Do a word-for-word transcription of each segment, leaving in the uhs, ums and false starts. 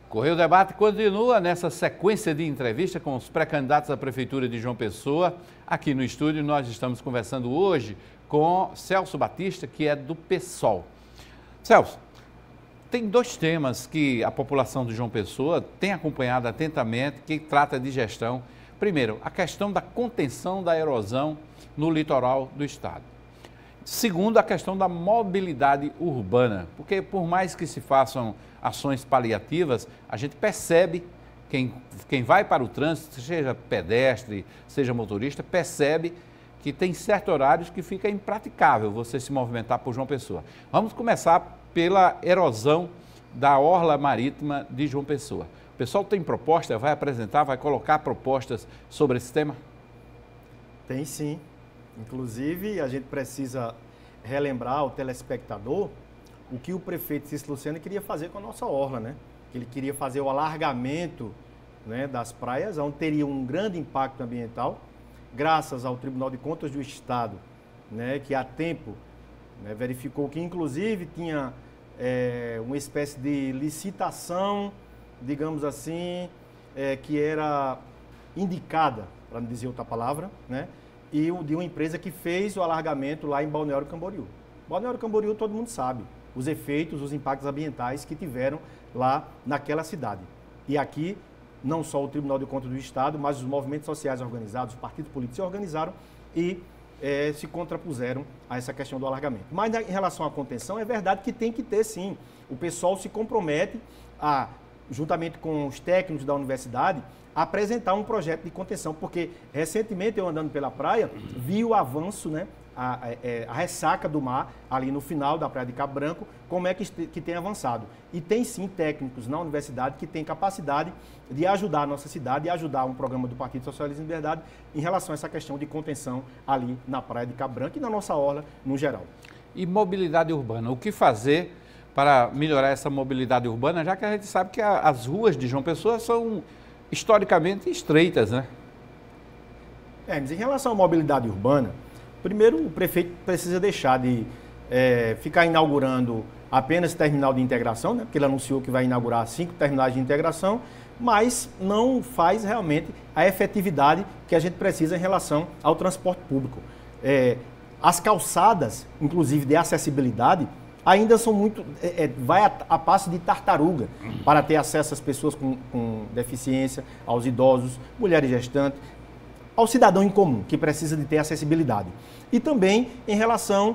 Correio Debate continua nessa sequência de entrevista com os pré-candidatos à Prefeitura de João Pessoa. Aqui no estúdio nós estamos conversando hoje com Celso Batista, que é do PSOL. Celso, tem dois temas que a população de João Pessoa tem acompanhado atentamente, que trata de gestão. Primeiro, a questão da contenção da erosão no litoral do estado. Segundo, a questão da mobilidade urbana, porque por mais que se façam ações paliativas, a gente percebe, quem, quem vai para o trânsito, seja pedestre, seja motorista, percebe que tem certos horários que fica impraticável você se movimentar por João Pessoa. Vamos começar pela erosão da orla marítima de João Pessoa. O pessoal tem proposta, vai apresentar, vai colocar propostas sobre esse tema? Tem sim. Inclusive, a gente precisa relembrar ao telespectador o que o prefeito Cícero Lucena queria fazer com a nossa orla, né? Ele queria fazer o alargamento, né, das praias, onde teria um grande impacto ambiental, graças ao Tribunal de Contas do Estado, né, que há tempo, né, verificou que, inclusive, tinha é, uma espécie de licitação, digamos assim, é, que era indicada, para não dizer outra palavra, né, e de uma empresa que fez o alargamento lá em Balneário Camboriú. Balneário Camboriú todo mundo sabe os efeitos, os impactos ambientais que tiveram lá naquela cidade. E aqui, não só o Tribunal de Contas do Estado, mas os movimentos sociais organizados, os partidos políticos se organizaram e é, se contrapuseram a essa questão do alargamento. Mas em relação à contenção, é verdade que tem que ter sim. O pessoal se compromete a, juntamente com os técnicos da universidade, apresentar um projeto de contenção, porque recentemente eu andando pela praia, vi o avanço, né, a, a, a ressaca do mar ali no final da Praia de Cabo Branco, como é que, que tem avançado. E tem sim técnicos na universidade que têm capacidade de ajudar a nossa cidade e ajudar um programa do Partido Socialista e Liberdade em relação a essa questão de contenção ali na Praia de Cabo Branco e na nossa orla no geral. E mobilidade urbana, o que fazer para melhorar essa mobilidade urbana, já que a gente sabe que a, as ruas de João Pessoa são historicamente estreitas, né? É, mas em relação à mobilidade urbana, primeiro o prefeito precisa deixar de é, ficar inaugurando apenas terminal de integração, né? Porque ele anunciou que vai inaugurar cinco terminais de integração, mas não faz realmente a efetividade que a gente precisa em relação ao transporte público. É, as calçadas, inclusive de acessibilidade, ainda são muito, é, vai a, a passo de tartaruga para ter acesso às pessoas com, com deficiência, aos idosos, mulheres gestantes, ao cidadão em comum, que precisa de ter acessibilidade. E também em relação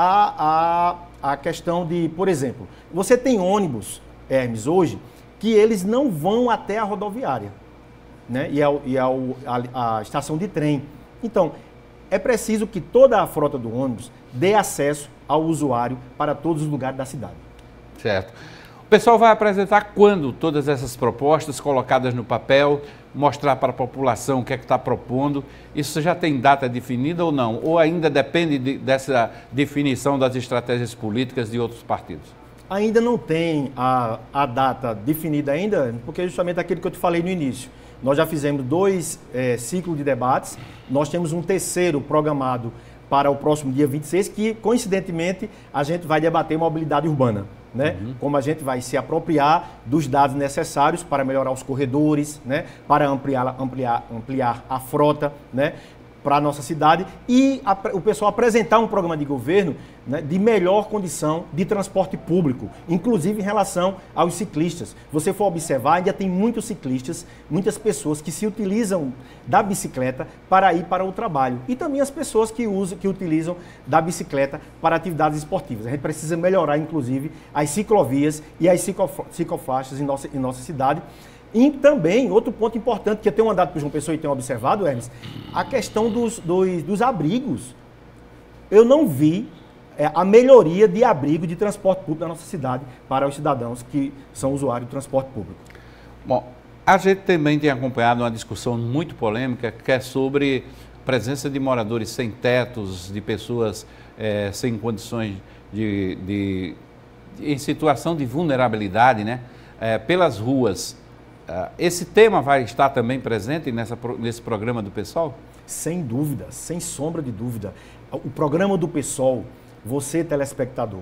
à a, a, a questão de, por exemplo, você tem ônibus, Hermes, hoje, que eles não vão até a rodoviária, né? E, ao, e ao, a, a estação de trem. Então, é preciso que toda a frota do ônibus dê acesso ao usuário para todos os lugares da cidade. Certo. O pessoal vai apresentar quando todas essas propostas colocadas no papel, mostrar para a população o que é que está propondo? Isso já tem data definida ou não? Ou ainda depende de, dessa definição das estratégias políticas de outros partidos? Ainda não tem a, a data definida ainda, porque é justamente aquilo que eu te falei no início. Nós já fizemos dois é, ciclos de debates, nós temos um terceiro programado para o próximo dia vinte e seis, que coincidentemente a gente vai debater mobilidade urbana, né? Uhum. Como a gente vai se apropriar dos dados necessários para melhorar os corredores, né? Para ampliar, ampliar, ampliar a frota, né? Para a nossa cidade e a, o pessoal apresentar um programa de governo, né, de melhor condição de transporte público, inclusive em relação aos ciclistas. Você for observar, ainda tem muitos ciclistas, muitas pessoas que se utilizam da bicicleta para ir para o trabalho e também as pessoas que usam, que utilizam da bicicleta para atividades esportivas. A gente precisa melhorar, inclusive, as ciclovias e as ciclofaixas em nossa, em nossa cidade. E também, outro ponto importante que eu tenho andado por João Pessoa e tenho observado, Hermes, a questão dos, dos, dos abrigos. Eu não vi é, a melhoria de abrigo de transporte público da nossa cidade para os cidadãos que são usuários do transporte público. Bom, a gente também tem acompanhado uma discussão muito polêmica que é sobre a presença de moradores sem tetos, de pessoas é, sem condições de, de, de, em situação de vulnerabilidade, né, é, pelas ruas. Esse tema vai estar também presente nessa, nesse programa do PSOL? Sem dúvida, sem sombra de dúvida. O programa do PSOL, você telespectador,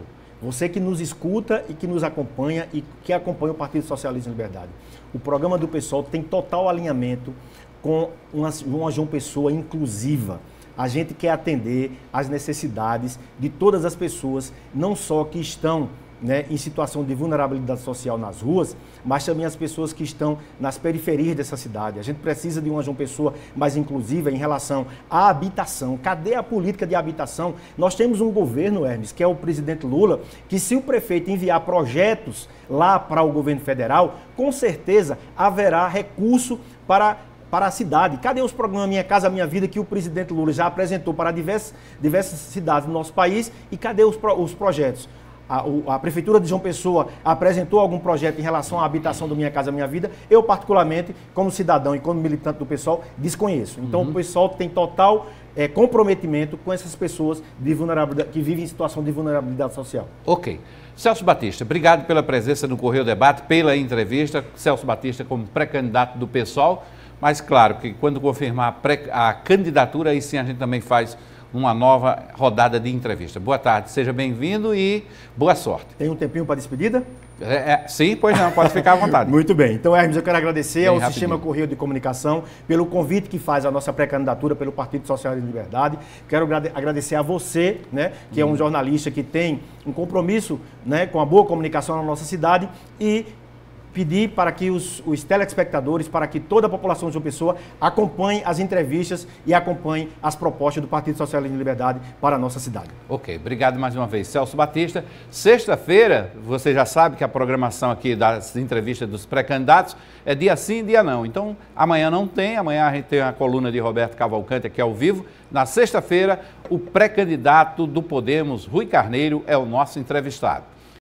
Você que nos escuta e que nos acompanha e que acompanha o Partido Socialista e Liberdade. O programa do PSOL tem total alinhamento com uma, uma João Pessoa inclusiva. A gente quer atender às necessidades de todas as pessoas, não só que estão, né, em situação de vulnerabilidade social nas ruas, mas também as pessoas que estão nas periferias dessa cidade. A gente precisa de uma João Pessoa mais inclusiva em relação à habitação. Cadê a política de habitação? Nós temos um governo, Hermes, que é o presidente Lula, que se o prefeito enviar projetos lá para o governo federal, com certeza haverá recurso para... para a cidade. Cadê os programas Minha Casa Minha Vida que o presidente Lula já apresentou para diversas, diversas cidades do nosso país e cadê os, pro, os projetos? A, o, a Prefeitura de João Pessoa apresentou algum projeto em relação à habitação do Minha Casa Minha Vida? Eu, particularmente, como cidadão e como militante do PSOL, desconheço. Então, uhum. o PSOL tem total é, comprometimento com essas pessoas de vulnerabilidade, que vivem em situação de vulnerabilidade social. Ok. Celso Batista, obrigado pela presença no Correio Debate, pela entrevista. Celso Batista como pré-candidato do PSOL. Mas, claro, que quando confirmar a, pré, a candidatura, aí sim a gente também faz uma nova rodada de entrevista. Boa tarde, seja bem-vindo e boa sorte. Tem um tempinho para despedida? É, é, sim, pois não, pode ficar à vontade. Muito bem. Então, Hermes, eu quero agradecer bem ao rapidinho. Sistema Correio de Comunicação pelo convite que faz a nossa pré-candidatura pelo Partido Social e Liberdade. Quero agradecer a você, né, que hum. é um jornalista que tem um compromisso, né, com a boa comunicação na nossa cidade e pedir para que os, os telespectadores, para que toda a população de João Pessoa acompanhe as entrevistas e acompanhe as propostas do Partido Socialista e Liberdade para a nossa cidade. Ok, obrigado mais uma vez, Celso Batista. Sexta-feira, você já sabe que a programação aqui das entrevistas dos pré-candidatos é dia sim, dia não. Então, amanhã não tem, amanhã a gente tem a coluna de Roberto Cavalcante aqui ao vivo. Na sexta-feira, o pré-candidato do Podemos, Rui Carneiro, é o nosso entrevistado.